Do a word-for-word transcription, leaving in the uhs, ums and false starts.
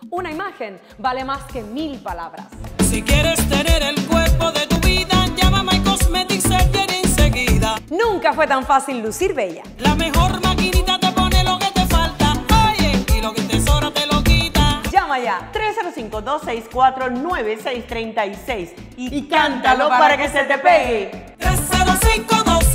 Una imagen vale más que mil palabras. Si quieres tener el cuerpo de tu vida, llama a My Cosmetic Surgery enseguida. Nunca fue tan fácil lucir bella. La mejor maquinita te pone lo que te falta, oye, y lo que te sobra te lo quita. Llama ya, tres cero cinco, dos seis cuatro, nueve seis tres seis y, y cántalo para que se te pegue. tres cero cinco, dos